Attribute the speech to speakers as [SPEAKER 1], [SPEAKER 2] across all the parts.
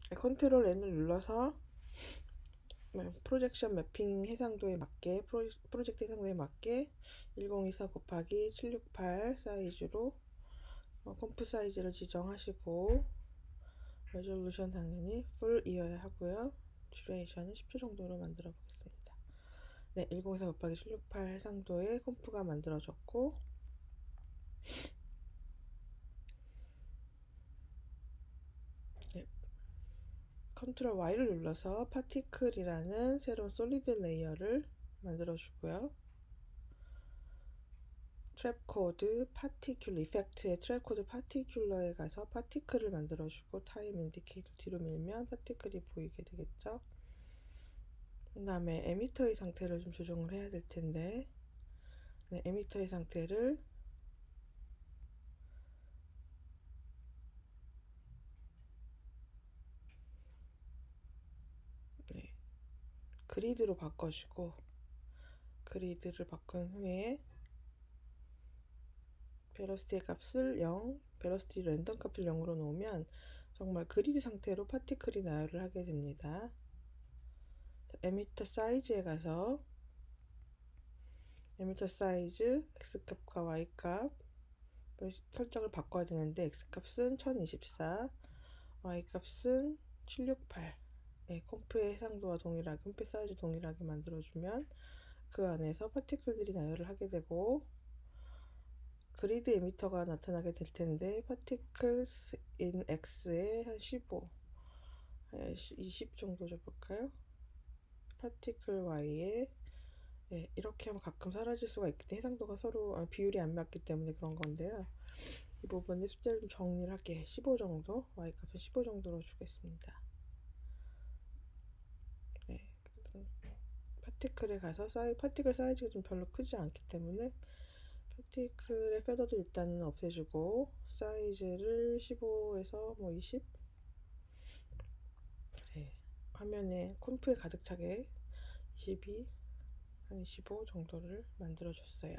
[SPEAKER 1] 컨트롤 N을 눌러서 프로젝션 매핑 해상도에 맞게 프로젝트 해상도에 맞게 1024 곱하기 768 사이즈로 컴프 사이즈를 지정하시고 레졸루션 당연히 풀이어야 하고요. 듀레이션은 10초 정도로 만들어 보겠습니다. 네, 1024 곱하기 768 해상도의 컴프가 만들어졌고, 네, 컨트롤 Y를 눌러서 파티클이라는 새로운 솔리드 레이어를 만들어 주고요. 트랩 코드 파티큘러 이펙트의 트랩 코드 파티큘러에 가서 파티클을 만들어 주고 타임 인디케이터 뒤로 밀면 파티클이 보이게 되겠죠. 그 다음에 에미터의 상태를 좀 조정을 해야 될 텐데, 네, 에미터의 상태를 네, 그리드로 바꿔주고, 그리드를 바꾼 후에 베로시티 값을 0, 베로시티 랜덤 값을 0으로 놓으면 정말 그리드 상태로 파티클이 나열을 하게 됩니다. 에미터 사이즈에 가서 에미터 사이즈 X값과 Y값 설정을 바꿔야 되는데 X값은 1024, Y값은 768. 네, 컴프의 해상도와 동일하게, 컴프 사이즈 동일하게 만들어주면 그 안에서 파티클들이 나열을 하게 되고 그리드 에미터가 나타나게 될 텐데 particles in X에 한 15, 20 정도 줘볼까요? particle Y에 네, 이렇게 하면 가끔 사라질 수가 있기 때문에 해상도가 서로 비율이 안 맞기 때문에 그런 건데요. 이 부분에 숫자를 좀 정리를 할게. 15 정도, Y값은 15 정도로 주겠습니다. 네, 파티클에 가서 파티클 사이즈가 좀 별로 크지 않기 때문에 파티클의 패더도 일단은 없애주고 사이즈를 15에서 뭐 20, 네, 화면에 콤프에 가득 차게 22, 한 25 정도를 만들어 줬어요.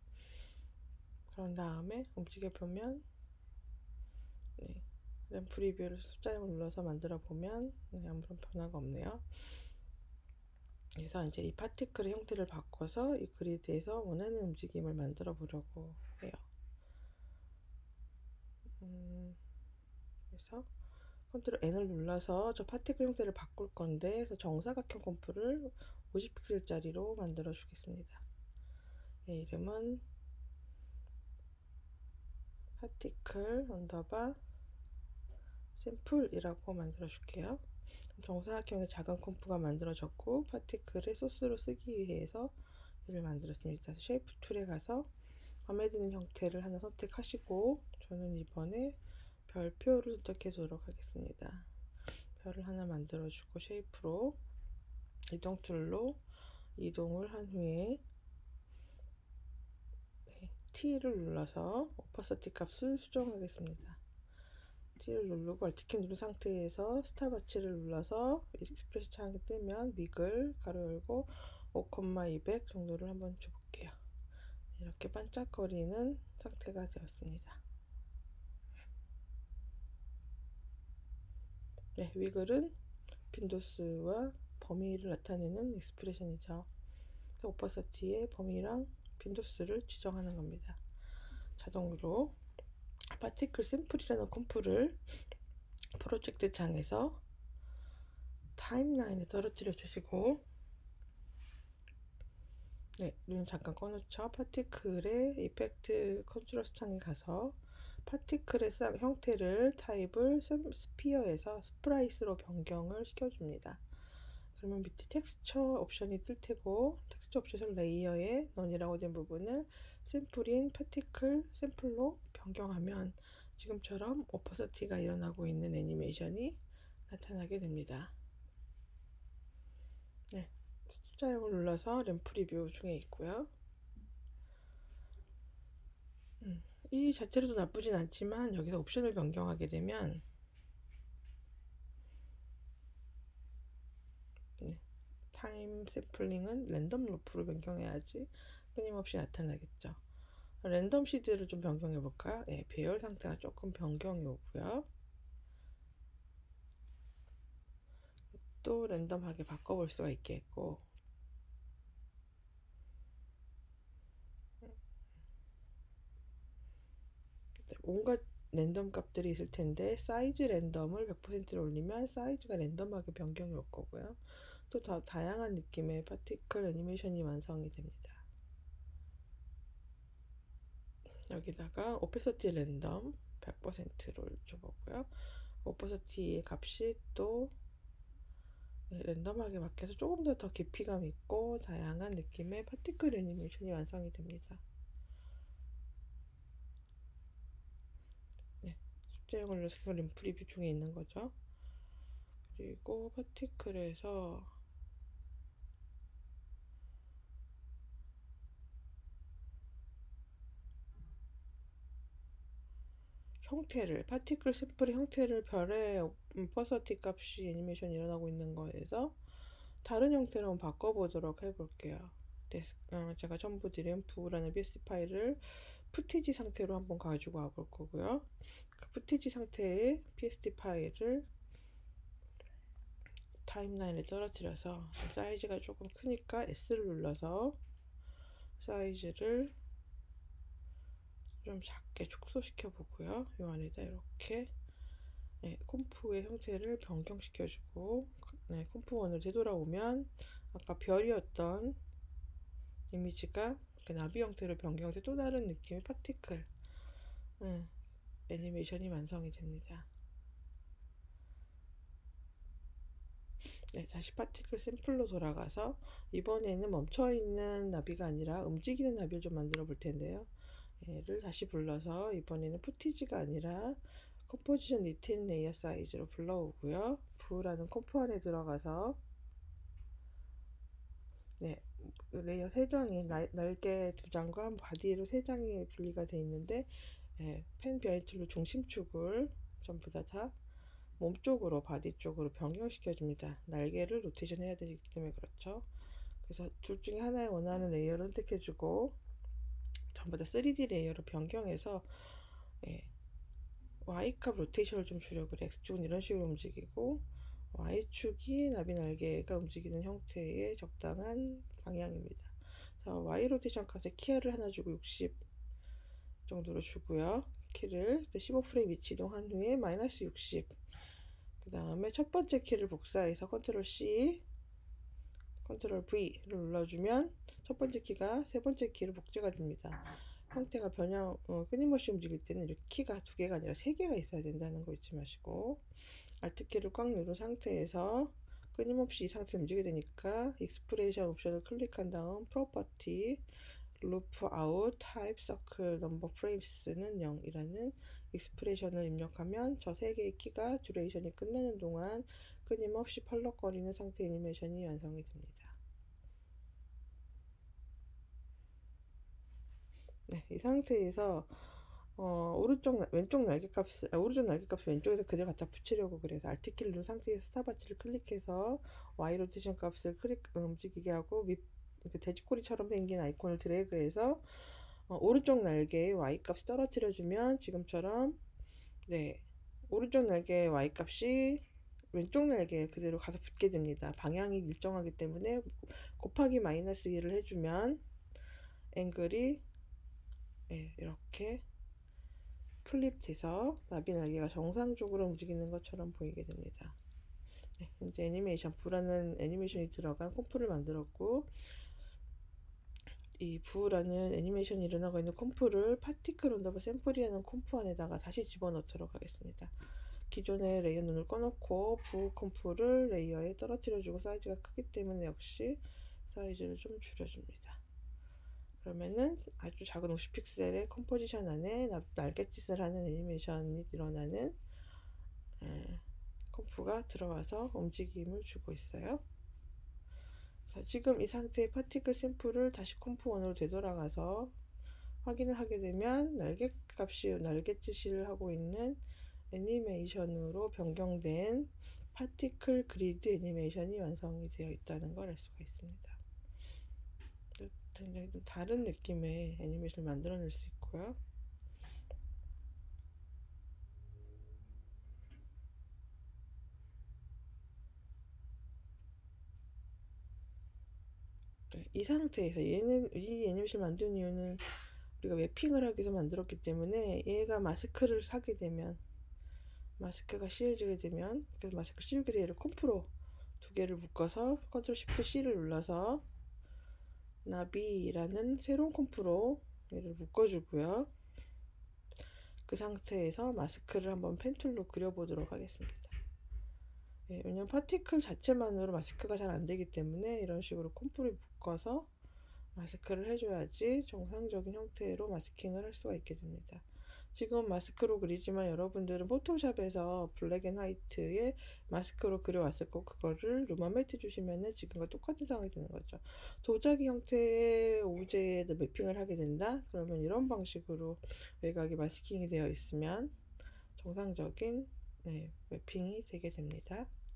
[SPEAKER 1] 그런 다음에 움직여 보면 네, 램프 리뷰를 숫자형을 눌러서 만들어 보면 아무런 변화가 없네요. 그래서 이제 이 파티클의 형태를 바꿔서 이 그리드에서 원하는 움직임을 만들어 보려고 해요. 그래서 컨트롤 N을 눌러서 저 파티클 형태를 바꿀 건데 그래서 정사각형 컴프를 50픽셀짜리로 만들어 주겠습니다. 이름은 파티클 언더바 샘플이라고 만들어 줄게요. 정사각형의 작은 컴프가 만들어졌고 파티클을 소스로 쓰기 위해서 이를 만들었습니다. 쉐이프 툴에 가서 마음에 드는 형태를 하나 선택하시고 저는 이번에 별표를 선택해 주도록 하겠습니다. 별을 하나 만들어 주고 쉐이프로 이동 툴로 이동을 한 후에 T를 눌러서 오퍼시티 값을 수정하겠습니다. T를 누르고 Alt키 누른 상태에서 스탑워치를 눌러서 익스프레스 창이 뜨면 위글 가로 열고 5,200 정도를 한번 줘볼게요. 이렇게 반짝거리는 상태가 되었습니다. 네, 위글은 빈도수와 범위를 나타내는 익스프레션이죠. 오퍼시티의 범위랑 빈도수를 지정하는 겁니다. 자동으로 파티클 샘플이라는 컴프를 프로젝트 창에서 타임라인에 떨어뜨려 주시고 네, 눈 잠깐 꺼놓죠. 파티클의 이펙트 컨트롤 창에 가서 파티클의 형태를 타입을 스피어에서 스프라이스로 변경을 시켜줍니다. 그러면 밑에 텍스처 옵션이 뜰 테고 텍스처 옵션 레이어에 넌이라고 된 부분을 샘플인 파티클 샘플로 변경하면 지금처럼 오퍼시티가 일어나고 있는 애니메이션이 나타나게 됩니다. 네, 숫자형을 눌러서 램프 리뷰 중에 있고요. 이 자체로도 나쁘진 않지만 여기서 옵션을 변경하게 되면 네, 타임 샘플링은 랜덤 루프로 변경해야지 끊임없이 나타나겠죠. 랜덤 시드를 좀 변경해 볼까요? 네, 배열 상태가 조금 변경이 오고요. 또 랜덤하게 바꿔볼 수가 있겠고, 온갖 랜덤 값들이 있을 텐데 사이즈 랜덤을 100%로 올리면 사이즈가 랜덤하게 변경이 올 거고요. 또 더 다양한 느낌의 파티클 애니메이션이 완성이 됩니다. 여기다가 오페서티 랜덤 100%로 줘보고요. 오페서티의 값이 또 랜덤하게 바뀌어서 조금 더 깊이감 있고 다양한 느낌의 파티클 애니메이션이 완성이 됩니다. 네, 숙제용으로 스크린 프리뷰 중에 있는 거죠. 그리고 파티클에서 형태를, 파티클 샘플의 형태를 별의 퍼서티 값이 애니메이션이 일어나고 있는 거에서 다른 형태로 한번 바꿔보도록 해볼게요. 제가 전부 드린 부라는 BSD 파일을 푸티지 상태로 한번 가지고 와볼 거고요. 그 푸티지 상태의 PSD 파일을 타임라인에 떨어뜨려서 사이즈가 조금 크니까 S를 눌러서 사이즈를 좀 작게 축소시켜 보고요. 이 안에다 이렇게 콤프의 형태를 변경시켜주고, 콤프1으로 되돌아오면 아까 별이었던 이미지가 나비 형태로 변경돼서 또 다른 느낌의 파티클 애니메이션이 완성이 됩니다. 다시 파티클 샘플로 돌아가서 이번에는 멈춰있는 나비가 아니라 움직이는 나비를 좀 만들어 볼 텐데요. 얘를 다시 불러서 이번에는 푸티지가 아니라 컴포지션 리튼 레이어 사이즈로 불러오고요. 부라는 컴포 안에 들어가서 레이어 3장이 날개 2장과 바디로 3장이 분리가 되어 있는데 펜 변이툴로 중심축을 전부 다 몸쪽으로 바디 쪽으로 변경시켜 줍니다. 날개를 로테이션 해야 되기 때문에 그렇죠. 그래서 둘 중에 하나의 원하는 레이어를 선택해 주고 전부 다 3D 레이어로 변경해서 Y값 로테이션을 좀 주려고 그래. X축은 이런 식으로 움직이고 Y축이 나비 날개가 움직이는 형태의 적당한 방향입니다. 자, Y 로테이션 값에 키를 하나 주고 60 정도로 주고요. 키를 15프레임 위치 이동한 후에 마이너스 60. 그 다음에 첫 번째 키를 복사해서 컨트롤 C, 컨트롤 V를 눌러주면 첫 번째 키가 세 번째 키로 복제가 됩니다. 형태가 끊임없이 움직일 때는 이렇게 키가 2개가 아니라 3개가 있어야 된다는 거 잊지 마시고, Alt키를 꽉 누른 상태에서 끊임없이 이 상태로 움직이게 되니까 익스프레션 옵션을 클릭한 다음 프로퍼티 루프 아웃 타입 서클 넘버 프레임스는 0이라는 익스프레션을 입력하면 저 3개의 키가 듀레이션이 끝나는 동안 끊임없이 펄럭거리는 상태 애니메이션이 완성이 됩니다. 이 상태에서 왼쪽 날개값을 왼쪽에서 그대로 갖다 붙이려고 그래서 Alt키를 누른 상태에서 스타바치를 클릭해서 Y 로테이션 값을 움직이게 하고 돼지꼬리처럼 생긴 아이콘을 드래그해서 오른쪽 날개의 Y 값이 떨어뜨려주면 지금처럼 오른쪽 날개의 Y 값이 왼쪽 날개에 그대로 가서 붙게 됩니다. 방향이 일정하기 때문에 곱하기 마이너스 1을 해주면 앵글이 이렇게 플립돼서 나비 날개가 정상적으로 움직이는 것처럼 보이게 됩니다. 이제 애니메이션 부라는 애니메이션이 들어간 콤프를 만들었고, 이 부라는 애니메이션이 일어나고 있는 콤프를 파티클 언더바 샘플이라는 콤프 안에다가 다시 집어넣도록 하겠습니다. 기존의 레이어 눈을 꺼놓고 부 콤프를 레이어에 떨어뜨려주고 사이즈가 크기 때문에 역시 사이즈를 좀 줄여줍니다. 그러면은 아주 작은 50픽셀의 컴포지션 안에 날갯짓을 하는 애니메이션이 일어나는 컴프가 들어와서 움직임을 주고 있어요. 자, 지금 이 상태의 파티클 샘플을 다시 컴프1으로 되돌아가서 확인을 하게 되면 날갯짓을 하고 있는 애니메이션으로 변경된 파티클 그리드 애니메이션이 완성이 되어 있다는 걸 알 수가 있습니다. 굉장히 좀 다른 느낌의 애니메이션을 만들어낼 수 있고요. 이 상태에서 이 애니메이션 만든 이유는 우리가 웹핑을 하기 위해서 만들었기 때문에 얘가 마스크를 하게 되면 마스크가 씌워지게 되면 그래서 마스크 씌우기 위해서 얘를 콤프로 두 개를 묶어서 컨트롤 쉬프트 C를 눌러서 나비라는 새로운 콤프로 얘를 묶어주고요. 그 상태에서 마스크를 한번 펜툴로 그려보도록 하겠습니다. 예, 왜냐면 파티클 자체만으로 마스크가 잘 안되기 때문에 이런 식으로 콤프를 묶어서 마스크를 해줘야지 정상적인 형태로 마스킹을 할 수가 있게 됩니다. 지금 마스크로 그리지만 여러분들은 포토샵에서 블랙 앤 화이트에 마스크로 그려왔을 거 그거를 루마 매트 주시면은 지금과 똑같은 상황이 되는 거죠. 도자기 형태의 오브제에 매핑을 하게 된다? 그러면 이런 방식으로 외곽이 마스킹이 되어 있으면 정상적인 매핑이 되게 됩니다.